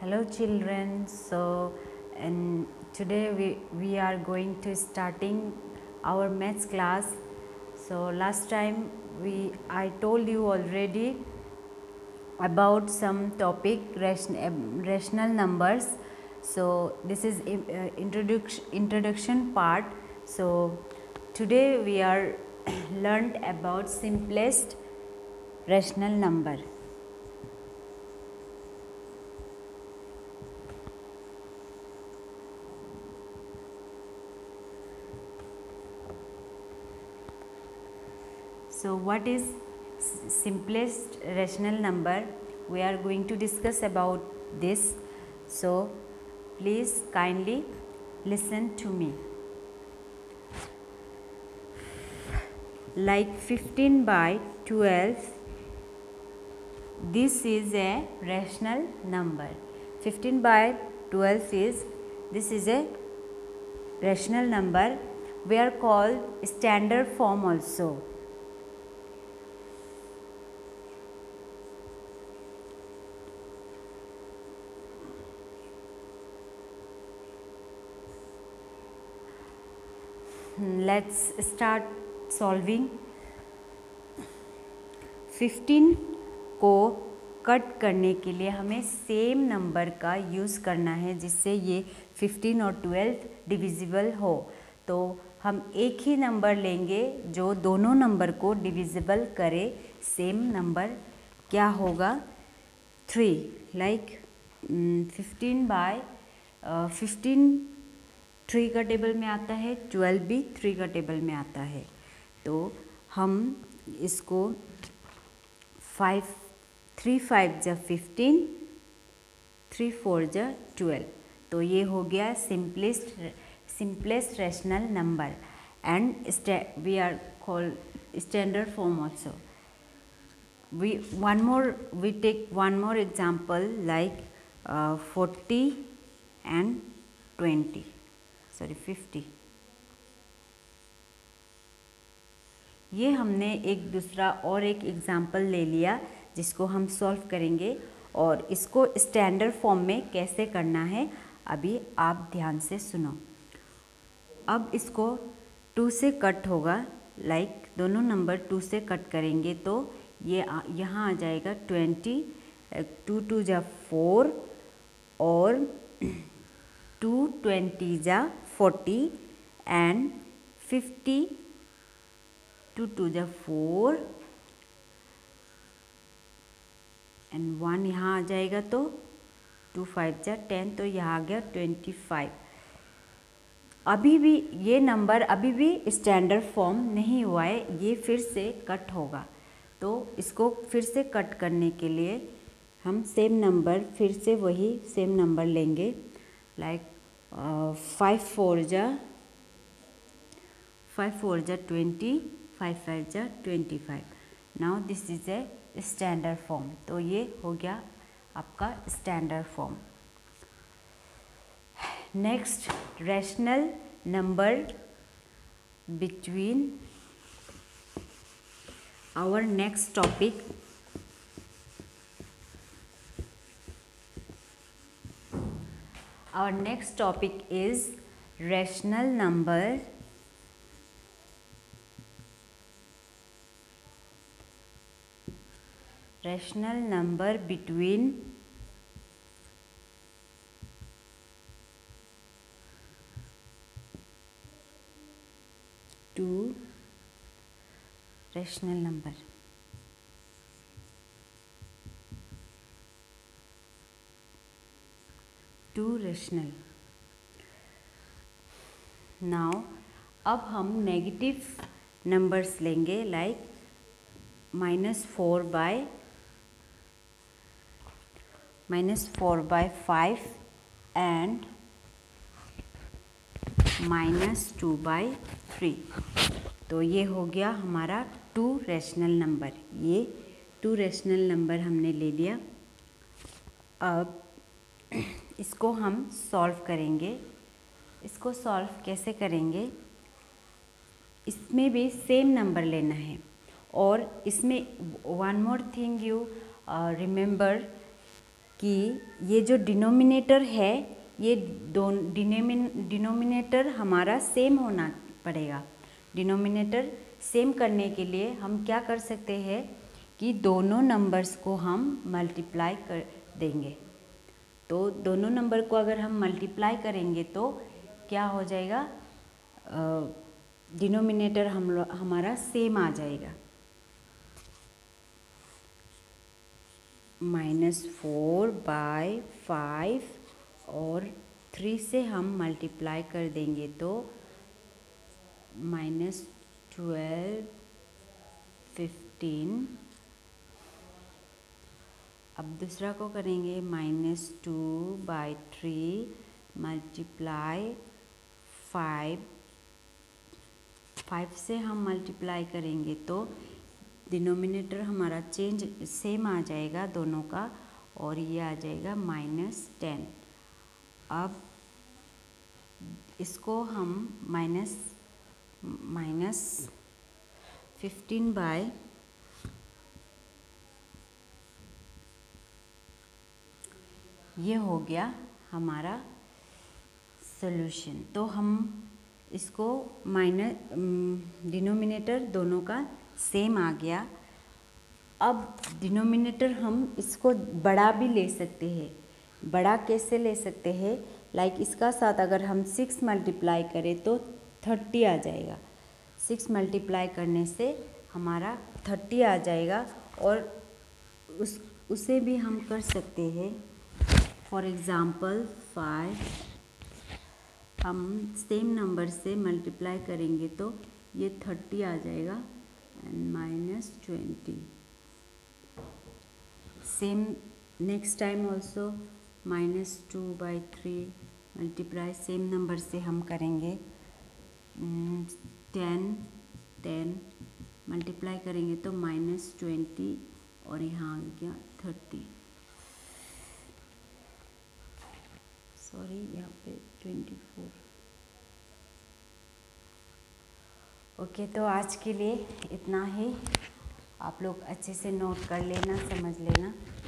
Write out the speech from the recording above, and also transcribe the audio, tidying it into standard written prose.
Hello children, so and today we are going to starting our maths class. So last time I told you already about some topic rational numbers. So this is introduction part. So today we are learned about simplest rational number. So what is simplest rational number? We are going to discuss about this. So please kindly listen to me. Like 15 by 12, this is a rational number. 15 by 12 this is a rational number. We are called standard form also. Let's start solving. 15 को cut करने के लिए हमें same number का use करना है जिससे ये 15 और 12 डिविजिबल हो। तो हम एक ही नंबर लेंगे जो दोनों नंबर को डिविजिबल करे। सेम नंबर क्या होगा? 3। लाइक 15 बाय 15 3 का टेबल में आता है, 12 भी 3 का टेबल में आता है। तो हम इसको 3 5 जा 15, 3 4 जा 12। तो ये हो गया simplest rational number and we are called standard form also. We take one more example like 40 and 20. 50। ये हमने एक दूसरा और एक एग्जाम्पल ले लिया जिसको हम सॉल्व करेंगे और इसको स्टैंडर्ड फॉर्म में कैसे करना है अभी आप ध्यान से सुनो। अब इसको 2 से कट होगा। लाइक दोनों नंबर 2 से कट करेंगे तो ये यहाँ आ जाएगा 20, 2 2 जा 4 और 2 20 जा 40 and 50, 2 2 जा 4 and 1 यहाँ आ जाएगा तो 2 5 जा 10, तो यहाँ आ गया 25। अभी भी ये नंबर अभी भी स्टैंडर्ड फॉर्म नहीं हुआ है, ये फिर से कट होगा। तो इसको फिर से कट करने के लिए हम सेम नंबर फिर से वही सेम नंबर लेंगे। लाइक 5 4 जा 20, 5 5 जा 25। Now this is a standard form. तो ये हो गया आपका standard form. Next rational number between our next topic Our next topic is rational number between 2 rational number. Two rational. Now अब हम नेगेटिव नंबर्स लेंगे लाइक -4 by 5 एंड -2 by 3। तो ये हो गया हमारा 2 रेशनल नंबर। ये 2 रेशनल नंबर हमने ले लिया। अब इसको हम सॉल्व करेंगे। इसको सॉल्व कैसे करेंगे? इसमें भी सेम नंबर लेना है और इसमें one more thing you remember कि ये जो डिनोमिनेटर है ये डिनोमिनेटर हमारा सेम होना पड़ेगा। डिनोमिनेटर सेम करने के लिए हम क्या कर सकते हैं कि दोनों नंबर्स को हम मल्टीप्लाई कर देंगे। तो दोनों नंबर को अगर हम मल्टीप्लाई करेंगे तो क्या हो जाएगा, डिनोमिनेटर हमारा सेम आ जाएगा। -4/5 और 3 से हम मल्टीप्लाई कर देंगे तो -12, 15। अब दूसरा को करेंगे -2/3 मल्टीप्लाई 5 से हम मल्टीप्लाई करेंगे तो डिनोमिनेटर हमारा चेंज सेम आ जाएगा दोनों का, और ये आ जाएगा -10। अब इसको हम -15 ये हो गया हमारा सॉल्यूशन। तो हम इसको डिनोमिनेटर दोनों का सेम आ गया। अब डिनोमिनेटर हम इसको बड़ा भी ले सकते हैं। बड़ा कैसे ले सकते हैं, लाइक इसका साथ अगर हम 6 मल्टीप्लाई करें तो 30 आ जाएगा। 6 मल्टीप्लाई करने से हमारा 30 आ जाएगा, और उसे भी हम कर सकते हैं। फॉर एग्ज़ाम्पल 5 हम सेम नंबर से मल्टीप्लाई करेंगे तो ये 30 आ जाएगा and -20। Same next time also -2/3 multiply same number से हम करेंगे। 10 मल्टीप्लाई करेंगे तो -20 और यहाँ आ गया 30, सॉरी यहाँ पे 24। ओके, तो आज के लिए इतना ही। आप लोग अच्छे से नोट कर लेना, समझ लेना।